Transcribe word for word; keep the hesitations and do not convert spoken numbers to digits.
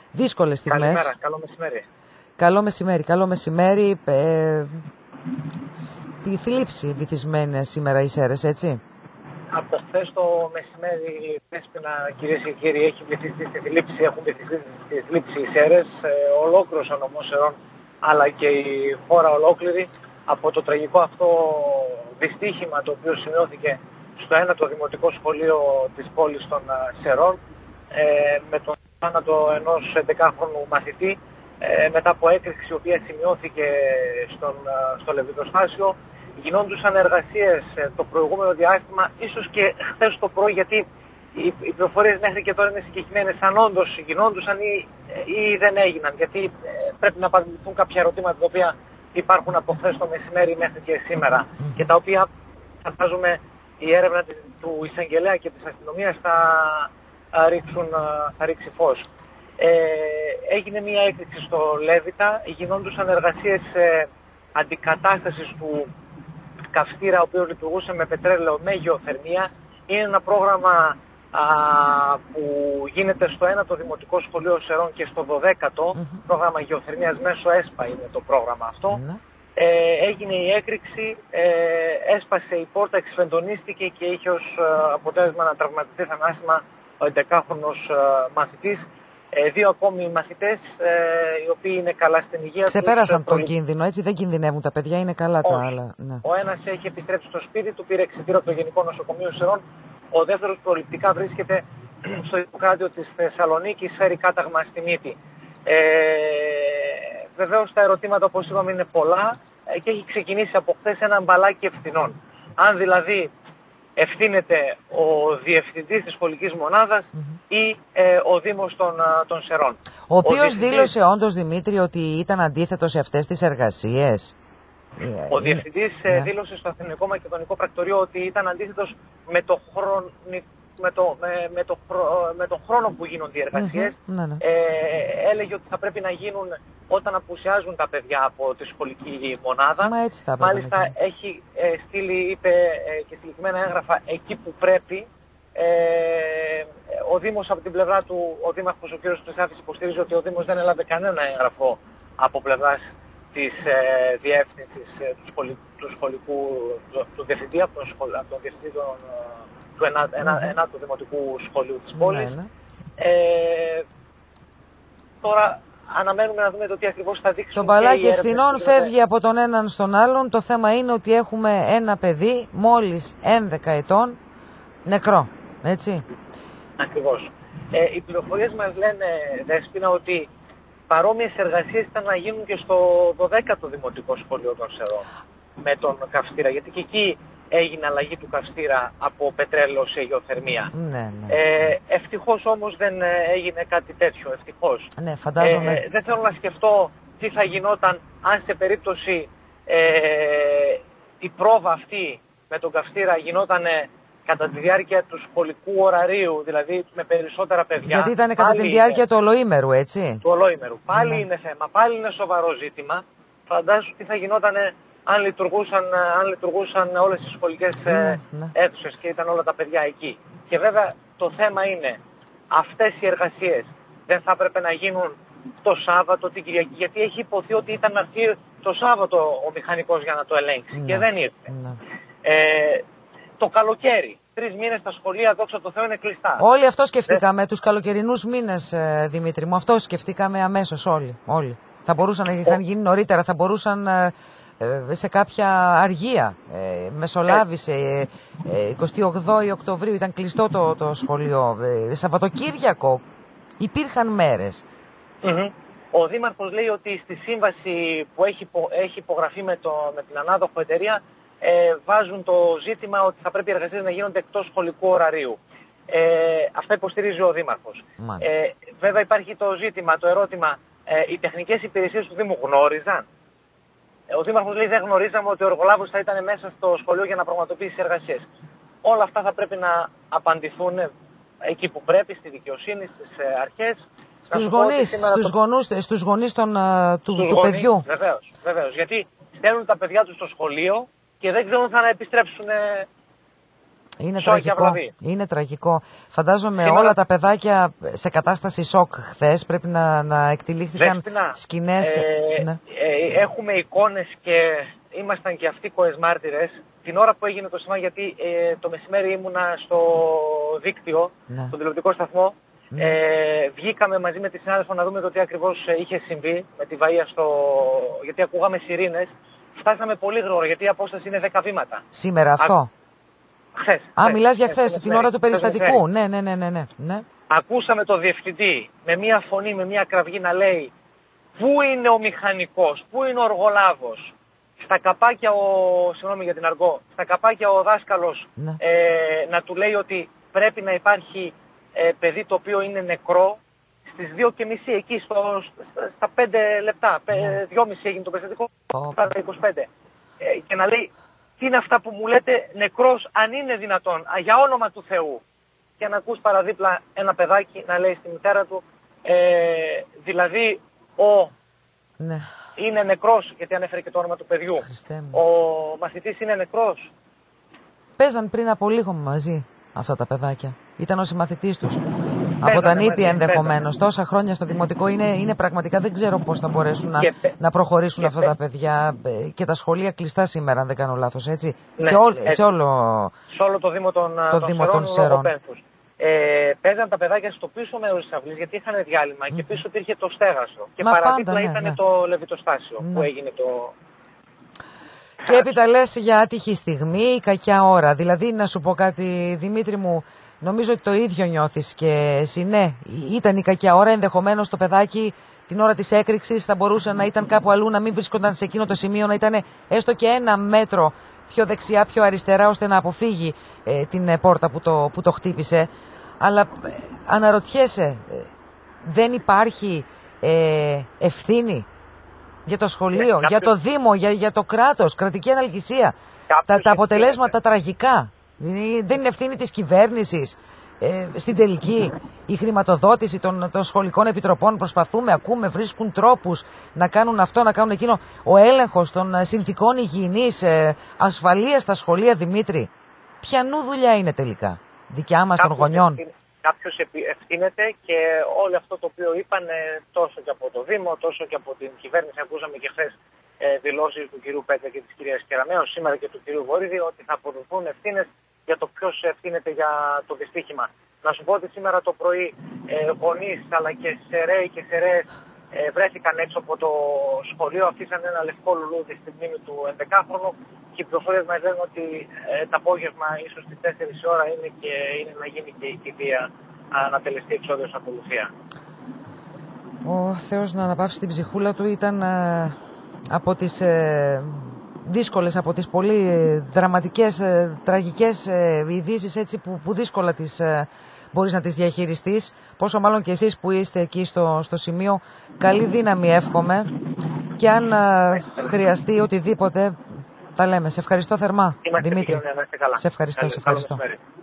δύσκολες στιγμές. Καλημέρα, καλό μεσημέρι. Καλό μεσημέρι, καλό μεσημέρι. Ε, στη θλίψη βυθισμένες σήμερα οι Σέρρες, έτσι. Από χθες το μεσημέρι, Δέσποινα, κυρίες και κύριοι, έχει βυθιστεί στη θλίψη, έχουν βυθιστεί στη θλίψη οι Σέρρες, ε, ολόκληρος ο νομός Σερών, αλλά και η χώρα ολόκληρη, από το τραγικό αυτό δυστύχημα το οποίο σημειώθηκε στο ένατο δημοτικό σχολείο της πόλης των Σερών, ε, με τον θάνατο ενός έντεκαχρόνου μαθητή, ε, μετά από έκρηξη η οποία σημειώθηκε στον, στο Λεβιδοστάσιο. Γινόντουσαν εργασίες το προηγούμενο διάστημα, ίσως και χθες το πρωί, γιατί οι, οι πληροφορίες μέχρι και τώρα είναι συγκεκριμένες, αν όντως γινόντουσαν ή, ή δεν έγιναν, γιατί ε, πρέπει να απαντηθούν κάποια ερωτήματα τα οποία υπάρχουν από χθες το μεσημέρι μέχρι και σήμερα και τα οποία φαντάζομαι η έρευνα του εισαγγελέα και της αστυνομίας θα, ρίξουν, θα ρίξει φως. Ε, έγινε μια έκρηξη στο Λέβητα, γινόντουσαν εργασίες ε, αντικατάστασης του καυστήρα, ο οποίος λειτουργούσε με πετρέλαιο με γεωθερμία. Είναι ένα πρόγραμμα α, που γίνεται στο ένατο δημοτικό σχολείο Σερών και στο δωδέκατο, mm-hmm. πρόγραμμα γεωθερμίας μέσω ΕΣΠΑ είναι το πρόγραμμα αυτό. Mm-hmm. Ε, έγινε η έκρηξη, ε, έσπασε η πόρτα, εξφεντονίστηκε και είχε ως ε, αποτέλεσμα να τραυματιστεί θανάσιμα ο έντεκαχρόνος ε, μαθητής. Ε, δύο ακόμη μαθητές, ε, οι οποίοι είναι καλά στην υγεία. Ξεπέρασαν τον κίνδυνο, έτσι δεν κινδυνεύουν τα παιδιά, είναι καλά Όχι. τα άλλα. Ναι. Ο ένας έχει επιστρέψει στο σπίτι του, πήρε εξιτήριο από το Γενικό Νοσοκομείο Σερών. Ο δεύτερος προληπτικά βρίσκεται στο Ιπποκράτιο της Θεσσαλονίκης, φέρει κάταγμα στη μύτη. Ε, βεβαίως τα ερωτήματα, όπως είπαμε, είναι πολλά και έχει ξεκινήσει από χθες ένα μπαλάκι ευθυνών. Αν δηλαδή ευθύνεται ο διευθυντής της σχολικής μονάδας mm-hmm. ή ε, ο Δήμος των, των Σερών. Ο οποίος διευθυντής... δήλωσε όντως, Δημήτρη, ότι ήταν αντίθετος σε αυτές τις εργασίες. Ο είναι... διευθυντής ναι. δήλωσε στο Αθηνικό Μακεδονικό Πρακτορείο ότι ήταν αντίθετος με το χρόνο, με το, με, με το, με το χρόνο που γίνονται οι εργασίες. Mm-hmm. Ναι, ναι. Ε, έλεγε ότι θα πρέπει να γίνουν όταν απουσιάζουν τα παιδιά από τη σχολική μονάδα. Μα έτσι θα Μάλιστα να έχει ε, στείλει, είπε ε, και συγκεκριμένα έγγραφα εκεί που πρέπει. Ε, ο Δήμος από την πλευρά του, ο Δήμαρχος ο κ. Χρυσάφης υποστηρίζει ότι ο Δήμος δεν έλαβε κανένα έγγραφο από πλευράς της ε, διεύθυνσης ε, του, σχολικού, του σχολικού, του, του διευθυντή, από τον, σχολ, από τον διευθυντή των, του ενά, ένα, mm-hmm. ενάτου δημοτικού σχολείου της πόλης. Mm-hmm. Ε, τώρα αναμένουμε να δούμε το τι ακριβώς θα δείξει. Το μπαλάκι ευθυνών φεύγει από τον έναν στον άλλον. Το θέμα είναι ότι έχουμε ένα παιδί μόλις έντεκα ετών νεκρό. Έτσι. Ακριβώς. Ε, οι πληροφορίες μας λένε, Δέσποινα, ότι παρόμοιες εργασίες ήταν να γίνουν και στο δωδέκατο δημοτικό σχολείο των Σερών με τον καυστήρα, γιατί και εκεί έγινε αλλαγή του καυστήρα από πετρέλαιο σε γεωθερμία. Ναι, ναι. Ε, ευτυχώς όμως δεν έγινε κάτι τέτοιο, ευτυχώς. Ναι, φαντάζομαι. Ε, δεν θέλω να σκεφτώ τι θα γινόταν αν σε περίπτωση ε, η πρόβα αυτή με τον καυστήρα γινόταν κατά τη διάρκεια του σχολικού ωραρίου, δηλαδή με περισσότερα παιδιά. Γιατί ήταν κατά τη διάρκεια του ολοήμερου, έτσι. Του ολοήμερου. Πάλι ναι. είναι θέμα, πάλι είναι σοβαρό ζήτημα. Φαντάσου τι θα γινόταν αν λειτουργούσαν, αν λειτουργούσαν όλες οι σχολικές ναι, ναι. αίθουσες και ήταν όλα τα παιδιά εκεί. Και βέβαια το θέμα είναι, αυτές οι εργασίες δεν θα έπρεπε να γίνουν το Σάββατο, την Κυριακή, γιατί έχει υποθεί ότι ήταν να έρθει το Σάββατο ο μηχανικός για να το ελέγξει ναι. και δεν ήρθε. Ναι. Ε, το καλοκαίρι, τρεις μήνες τα σχολεία, δόξα τω Θεώ, είναι κλειστά. Όλοι αυτό σκεφτήκαμε, ε... τους καλοκαιρινούς μήνες, ε, Δημήτρη μου, αυτό σκεφτήκαμε αμέσως όλοι. όλοι. Θα μπορούσαν να είχαν γίνει νωρίτερα, θα μπορούσαν ε, ε, σε κάποια αργία. Ε, μεσολάβησε ε, ε, εικοστή όγδοη Οκτωβρίου, ήταν κλειστό το, το σχολείο. Ε, Σαββατοκύριακο, υπήρχαν μέρες. Mm-hmm. Ο Δήμαρχος λέει ότι στη σύμβαση που έχει, έχει υπογραφεί με, το, με την ανάδοχο εταιρεία ε, βάζουν το ζήτημα ότι θα πρέπει οι εργασίες να γίνονται εκτός σχολικού ωραρίου. Ε, αυτά υποστηρίζει ο Δήμαρχος. Ε, βέβαια υπάρχει το ζήτημα, το ερώτημα, ε, οι τεχνικές υπηρεσίες του Δήμου γνώριζαν. Ε, ο Δήμαρχος λέει δεν γνωρίζαμε ότι ο εργολάβος θα ήταν μέσα στο σχολείο για να πραγματοποιήσει εργασίες. Όλα αυτά θα πρέπει να απαντηθούν εκεί που πρέπει, στη δικαιοσύνη, στις αρχές. Στους γονείς, στους, το... γονούς, στους γονείς των, του, στους του γονείς, παιδιού. Βεβαίως, βεβαίως. Γιατί στέλνουν τα παιδιά τους στο σχολείο και δεν ξέρουν θα να επιστρέψουν. Είναι τραγικό. Είναι τραγικό. Φαντάζομαι Σήμερα... όλα τα παιδάκια σε κατάσταση σοκ χθες πρέπει να, να εκτυλίχθηκαν σκηνές. Ε, ναι. ε, έχουμε εικόνες και ήμασταν και αυτοί κοεσμάρτυρες. Την ώρα που έγινε το σήμα, γιατί ε, το μεσημέρι ήμουνα στο δίκτυο, ναι. στον τηλεοπτικό σταθμό. Ναι. Ε, βγήκαμε μαζί με τη συνάδελφο να δούμε το τι ακριβώς είχε συμβεί με τη βαΐα στο... γιατί ακούγαμε σιρήνες. Φτάσαμε πολύ γρήγορα γιατί η απόσταση είναι δέκα βήματα. Σήμερα αυτό. Α... Χθες. Α, χθες, μιλάς για χθες, την ώρα του περιστατικού. Ναι, ναι, ναι, ναι, ναι. Ακούσαμε το διευθυντή με μία φωνή, με μία κραυγή να λέει πού είναι ο μηχανικός, πού είναι ο οργολάβος. Στα καπάκια ο, συγγνώμη για την αργό, στα καπάκια ο δάσκαλος ναι. ε, να του λέει ότι πρέπει να υπάρχει ε, παιδί το οποίο είναι νεκρό στις δύο και μισή εκεί στο, στα πέντε λεπτά, ναι. δυόμισι έγινε το περιστατικό, στα oh. είκοσι πέντε. Ε, και να λέει τι είναι αυτά που μου λέτε νεκρός αν είναι δυνατόν, α, για όνομα του Θεού. Και να ακούς παραδίπλα ένα παιδάκι να λέει στη μητέρα του, ε, δηλαδή ο... Ναι. Είναι νεκρός, γιατί ανέφερε και το όνομα του παιδιού. Ο μαθητής είναι νεκρός. Παίζαν πριν από λίγο μαζί αυτά τα παιδάκια. Ήταν ο συμμαθητής τους. Παίζανε, από τα νήπια ενδεχομένως. Τόσα χρόνια στο δημοτικό είναι, είναι πραγματικά δεν ξέρω πώς θα μπορέσουν να, και, να προχωρήσουν αυτά πέ... τα παιδιά. Και τα σχολεία κλειστά σήμερα, αν δεν κάνω λάθος. Έτσι. Ναι, σε, ό, έτσι. σε, όλο... σε όλο το Δήμο των, το Δήμο των Σερών. Ε, παίζαν τα παιδάκια στο πίσω μέρος της αυλής γιατί είχαν διάλειμμα mm. και πίσω υπήρχε το στέγαστρο. Και Μα παραδίπλα πάντα, ναι, ήταν ναι. το λεβιτοστάσιο ναι. που έγινε το... Και έπειτα λες για άτυχη στιγμή, κακιά ώρα. Δηλαδή να σου πω κάτι Δημήτρη μου, νομίζω ότι το ίδιο νιώθεις και εσύ. Ναι, ήταν η κακιά ώρα, ενδεχομένως το παιδάκι την ώρα της έκρηξης θα μπορούσε να ήταν κάπου αλλού, να μην βρίσκονταν σε εκείνο το σημείο, να ήταν έστω και ένα μέτρο πιο δεξιά, πιο αριστερά, ώστε να αποφύγει ε, την ε, πόρτα που το, που το χτύπησε. Αλλά ε, αναρωτιέσαι, ε, δεν υπάρχει ε, ευθύνη για το σχολείο, ε, για το Δήμο, για, για το κράτος, κρατική αναλγησία. Τα, τα αποτελέσματα ευθύνεται. Τραγικά. Δεν είναι ευθύνη της κυβέρνησης. Ε, στην τελική η χρηματοδότηση των, των σχολικών επιτροπών, προσπαθούμε, ακούμε, βρίσκουν τρόπους να κάνουν αυτό, να κάνουν εκείνο. Ο έλεγχος των συνθηκών υγιεινής, ε, ασφαλείας στα σχολεία, Δημήτρη, ποιανού δουλειά είναι τελικά, δικιά μας των γονιών? Κάποιος ευθύνεται και όλο αυτό το οποίο είπαν τόσο και από το Δήμο, τόσο και από την κυβέρνηση. Ακούσαμε και χθες ε, δηλώσεις του κυρίου Πέτρα και της κυρίας Κεραμέως, σήμερα και του κυρίου Βορύδη, ότι θα αποδοθούν ευθύνες για το ποιος ευθύνεται για το δυστύχημα. Να σου πω ότι σήμερα το πρωί ε, γονείς αλλά και σεραίοι και σεραίες ε, βρέθηκαν έξω από το σχολείο, αφήσαν ένα λευκό λουλούδι στη μνήμη του ενδεκάχρονου και οι πληροφορίες μας λένε ότι ε, το απόγευμα, ίσως στις τέσσερις η ώρα, είναι, και, είναι να γίνει και η κηδεία, να τελεστεί εξόδιος από Λουθία. Ο Θεός να αναπαύσει την ψυχούλα του. Ήταν ε, από τις... Ε... δύσκολες, από τις πολύ δραματικές, ε, τραγικές ε, ειδήσεις έτσι που, που δύσκολα τις, ε, μπορείς να τις διαχειριστείς. Πόσο μάλλον και εσείς που είστε εκεί στο, στο σημείο. Καλή δύναμη εύχομαι και αν ε, χρειαστεί οτιδήποτε τα λέμε. Σε ευχαριστώ θερμά, Είμαστε Δημήτρη. Κύριε, να είστε καλά. Σε ευχαριστώ, Καλή, σε ευχαριστώ.